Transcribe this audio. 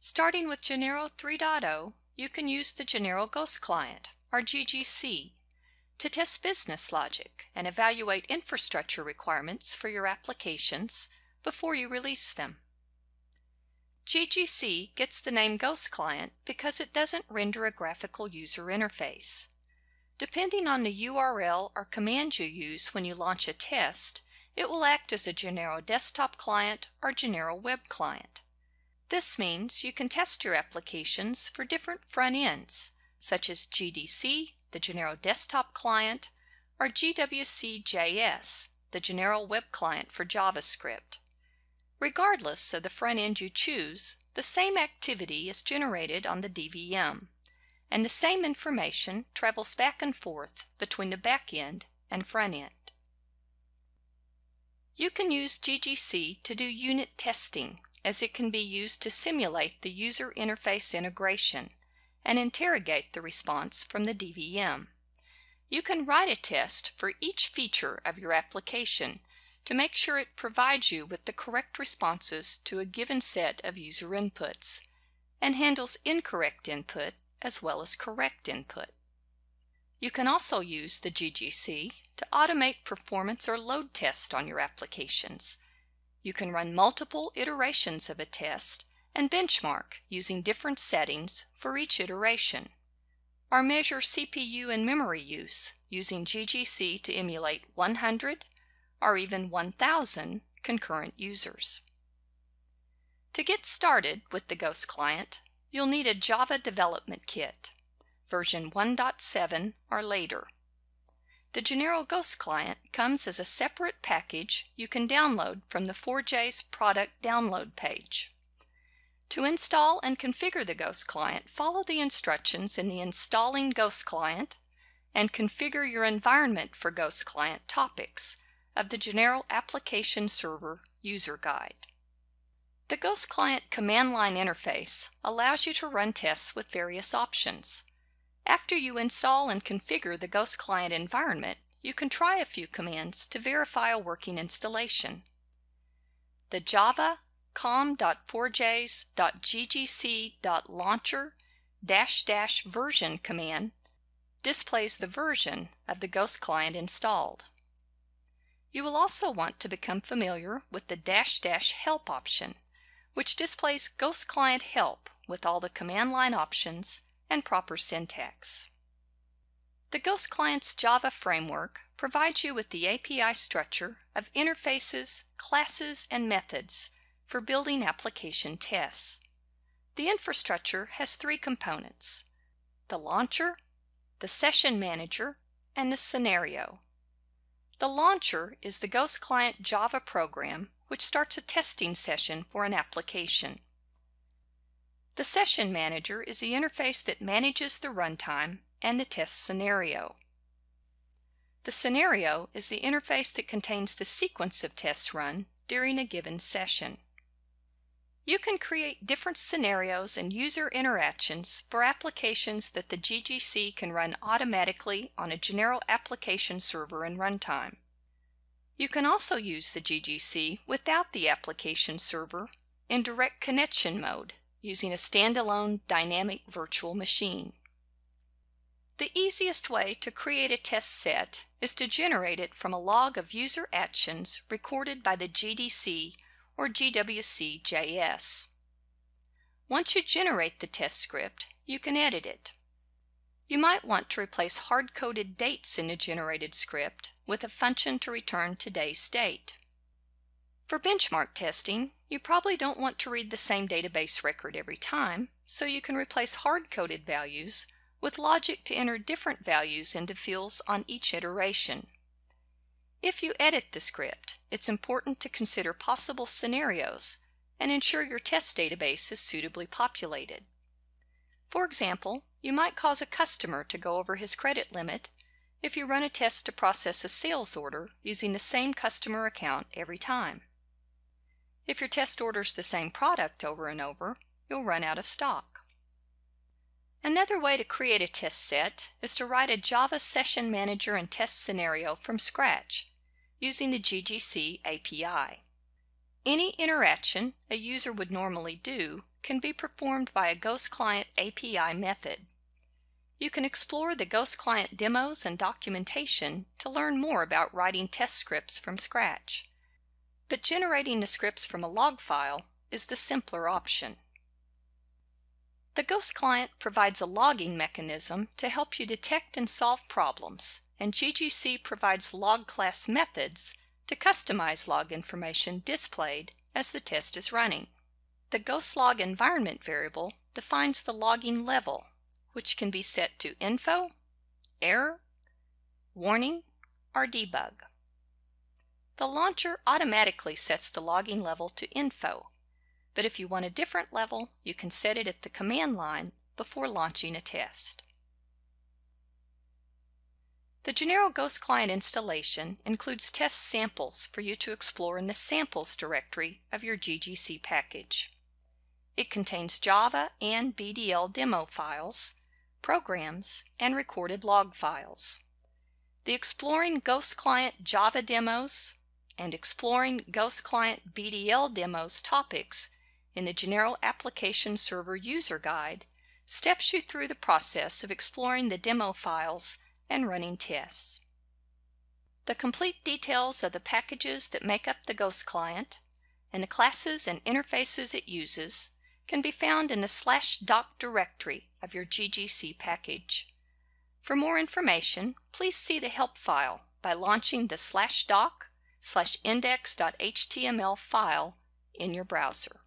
Starting with Genero 3.0, you can use the Genero Ghost Client, or GGC, to test business logic and evaluate infrastructure requirements for your applications before you release them. GGC gets the name Ghost Client because it doesn't render a graphical user interface. Depending on the URL or command you use when you launch a test, it will act as a Genero desktop client or Genero web client. This means you can test your applications for different front ends, such as GDC, the Genero desktop client, or GWC.js, the Genero web client for JavaScript. Regardless of the front end you choose, the same activity is generated on the DVM, and the same information travels back and forth between the back end and front end. You can use GGC to do unit testing, as it can be used to simulate the user interface integration and interrogate the response from the DVM. You can write a test for each feature of your application to make sure it provides you with the correct responses to a given set of user inputs and handles incorrect input as well as correct input. You can also use the GGC to automate performance or load tests on your applications. You can run multiple iterations of a test and benchmark using different settings for each iteration, or measure CPU and memory use using GGC to emulate 100 or even 1,000 concurrent users. To get started with the Ghost Client, you'll need a Java development kit, version 1.7 or later. The Genero Ghost Client comes as a separate package you can download from the 4J's product download page. To install and configure the Ghost Client, follow the instructions in the Installing Ghost Client and Configure Your Environment for Ghost Client topics of the Genero Application Server User Guide. The Ghost Client command line interface allows you to run tests with various options. After you install and configure the Ghost Client environment, you can try a few commands to verify a working installation. The java com.4js.ggc.launcher -- version displays the version of the Ghost Client installed. You will also want to become familiar with the -- help option, which displays Ghost Client help with all the command line options and proper syntax. The Ghost Client's Java framework provides you with the API structure of interfaces, classes, and methods for building application tests. The infrastructure has three components: the launcher, the session manager, and the scenario. The launcher is the Ghost Client Java program which starts a testing session for an application. The session manager is the interface that manages the runtime and the test scenario. The scenario is the interface that contains the sequence of tests run during a given session. You can create different scenarios and user interactions for applications that the GGC can run automatically on a Genero application server in runtime. You can also use the GGC without the application server in direct connection mode using a standalone dynamic virtual machine. The easiest way to create a test set is to generate it from a log of user actions recorded by the GDC or GWC.js. Once you generate the test script, you can edit it. You might want to replace hard-coded dates in the generated script with a function to return today's date. For benchmark testing, you probably don't want to read the same database record every time, so you can replace hard-coded values with logic to enter different values into fields on each iteration. If you edit the script, it's important to consider possible scenarios and ensure your test database is suitably populated. For example, you might cause a customer to go over his credit limit if you run a test to process a sales order using the same customer account every time. If your test orders the same product over and over, you'll run out of stock. Another way to create a test set is to write a Java session manager and test scenario from scratch using the GGC API. Any interaction a user would normally do can be performed by a Ghost Client API method. You can explore the Ghost Client demos and documentation to learn more about writing test scripts from scratch. But generating the scripts from a log file is the simpler option. The Ghost Client provides a logging mechanism to help you detect and solve problems, and GGC provides log class methods to customize log information displayed as the test is running. The Ghost Log environment variable defines the logging level, which can be set to info, error, warning, or debug. The launcher automatically sets the logging level to info, but if you want a different level, you can set it at the command line before launching a test. The Genero Ghost Client installation includes test samples for you to explore in the samples directory of your GGC package. It contains Java and BDL demo files, programs, and recorded log files. The Exploring Ghost Client Java demos and Exploring Ghost Client BDL demos topics in the Genero Application Server User Guide steps you through the process of exploring the demo files and running tests. The complete details of the packages that make up the Ghost Client and the classes and interfaces it uses can be found in the /doc directory of your GGC package. For more information, please see the help file by launching the /doc/index.html file in your browser.